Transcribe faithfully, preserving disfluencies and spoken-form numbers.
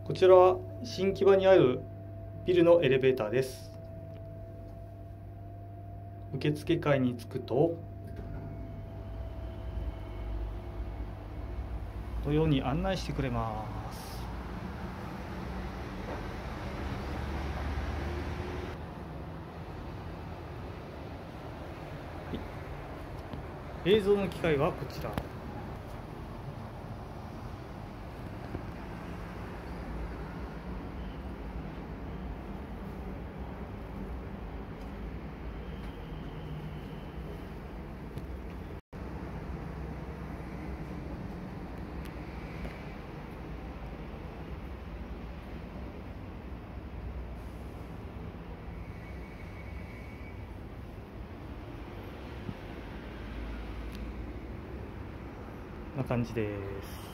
こちらは新木場にあるビルのエレベーターです。受付階に着くとこのように案内してくれます。はい、映像の機械はこちら。こんな感じです。